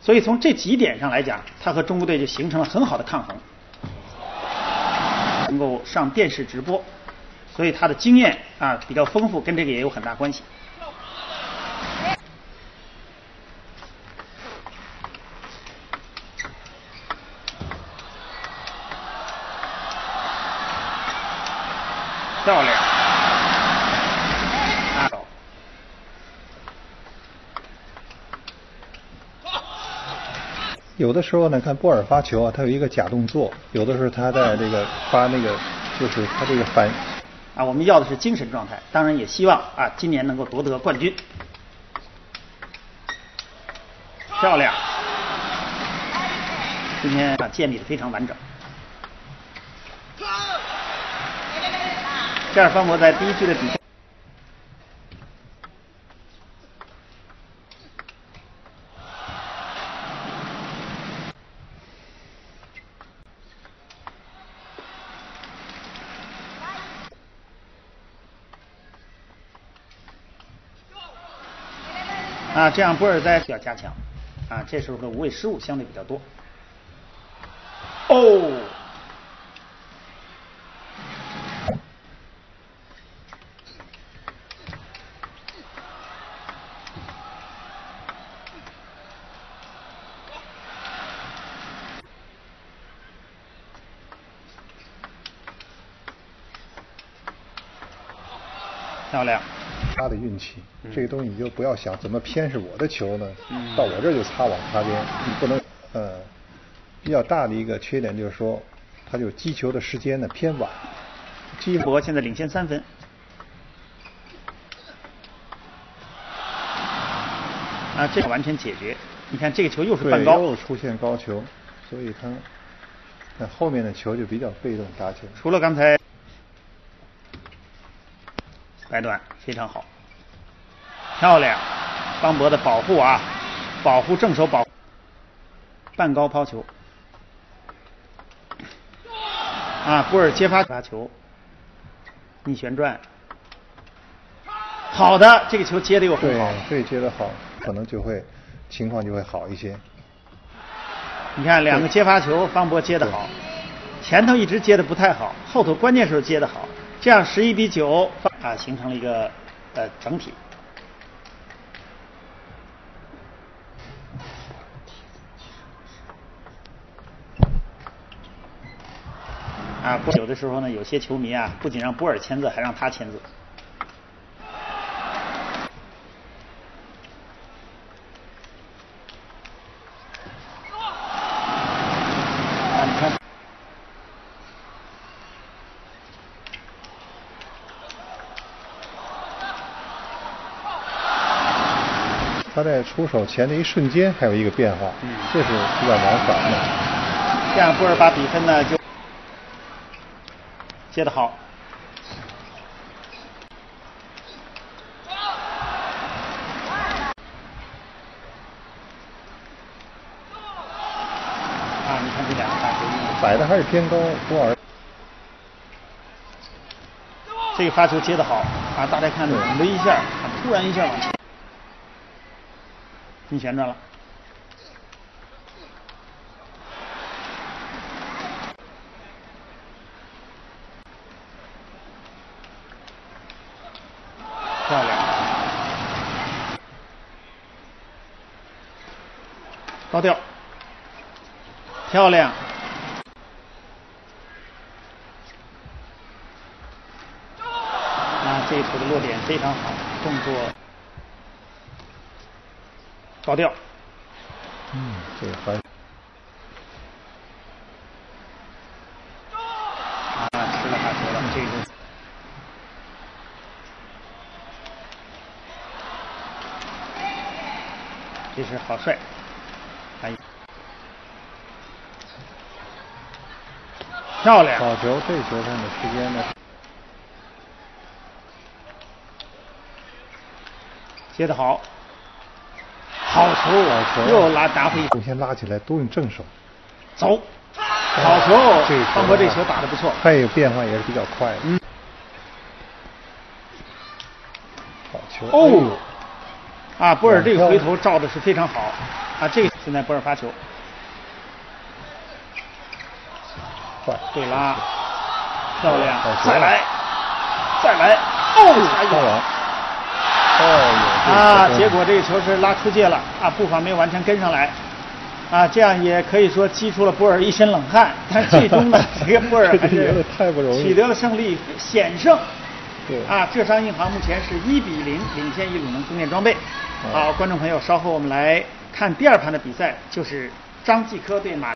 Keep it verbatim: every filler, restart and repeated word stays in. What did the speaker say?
所以从这几点上来讲，他和中国队就形成了很好的抗衡，能够上电视直播，所以他的经验啊比较丰富，跟这个也有很大关系。漂亮，拿手。 有的时候呢，看波尔发球啊，他有一个假动作；有的时候他在这个发那个，就是他这个反啊，我们要的是精神状态，当然也希望啊今年能够夺得冠军。漂亮，今天啊建立的非常完整。这样方博在第一局的比赛。啊，这样波尔在需要加强，啊，这时候的无谓失误相对比较多。哦，漂亮。 他的运气，嗯、这个东西你就不要想怎么偏是我的球呢， 嗯、 到我这儿就擦往擦边，你不能呃，比较大的一个缺点就是说，他就击球的时间呢偏晚。 基博现在领先三分。啊，这个完全解决。你看这个球又是半高， 又出现高球，所以他那后面的球就比较被动打球。 除了刚才。白短非常好，漂亮，方博的保护啊，保护正手保护，半高抛球，啊，波尔接发发球，逆旋转，好的，这个球接的又很好， 对，对，接的好，可能就会情况就会好一些。 你看两个接发球，方博接的好，前头一直接的不太好，后头关键时候接的好。这样十一比九啊，形成了一个呃整体。啊，有的时候呢，有些球迷啊，不仅让波尔签字，还让他签字。啊，你看。 他在出手前的一瞬间还有一个变化，嗯，这是比较难反的。 这样波尔把比分呢就接得好。啊，你看这两个大球摆的还是偏高，波尔。 这个发球接得好啊！大家看猛的一下，突然一下往前。逆旋转了，漂亮，高调，漂亮，啊，这一球的落点非常好，动作。高调， 嗯，这个还啊，吃了他球了，这个这是好帅，哎，漂亮， 好球，这球上的时间呢？ 接得好。好球， 好球， 又拉打回。 首先拉起来都用正手， 走，好球，方博这球打得不错， 他也有变化，也是比较快的。嗯，好球， 哦， 啊，波尔这个回头照的是非常好啊，这个现在波尔发球，对拉，漂亮，再来，再来，哦，哎呦， 哦， 啊，结果这个球是拉出界了啊，步伐没有完全跟上来。啊，这样也可以说激出了波尔一身冷汗，但最终呢，这个波尔还是取得了胜利，险胜。 对啊，浙商银行目前是一比零领先于鲁能中电装备。好，观众朋友，稍后我们来看第二盘的比赛，就是张继科对马。